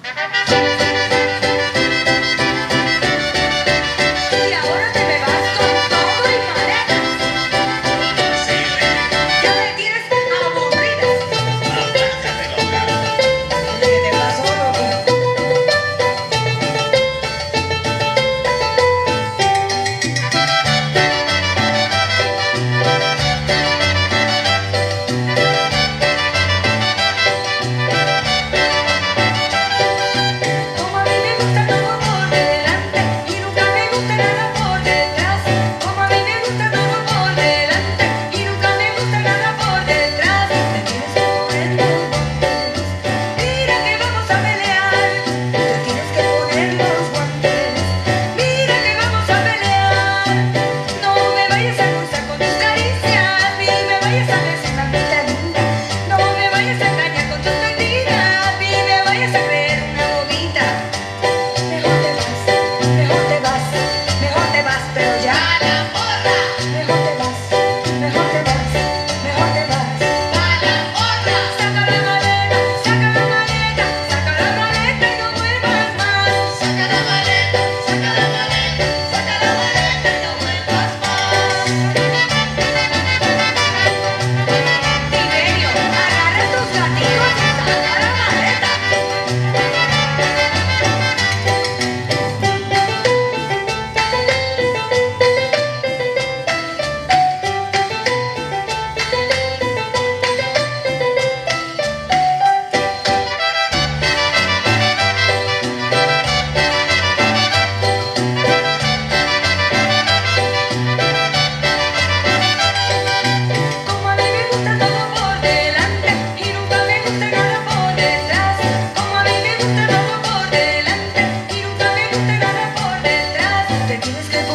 Y ahora te me vas con todo y maletas. Sí, Lady. Ya me tienes aburrida. Apártate, loca. ¿Qué te pasó, loco? Como a mí me gusta todo por delante y nunca me gusta nada por detrás. Como a mí me gusta todo por delante y nunca me gusta nada por detrás. Te tienes que poner los guantes. Mira que vamos a pelear. Te tienes que poner los guantes. Mira que vamos a pelear. No me vayas a cruzar con tus caricias, ni me vayas a decir mamita linda. No me vayas a engañar con tus mentiras, ni me vayas a creer una bobita. Mejor te vas, mejor te vas, mejor te vas, pero ya. ¡A la porra! Mejor te vas, mejor te vas, mejor te vas. ¡A la porra! Saca la maleta, saca la maleta, saca la maleta y no vuelvas más. Saca la maleta, saca la maleta, saca la maleta y no vuelvas más. Tiberio, agarra tus gaticos y saca la maleta. Como a mí me gusta todo por delante y nunca me gusta nada por detrás. Como a mí me gusta todo por delante y nunca me gusta nada por detrás. Te tienes que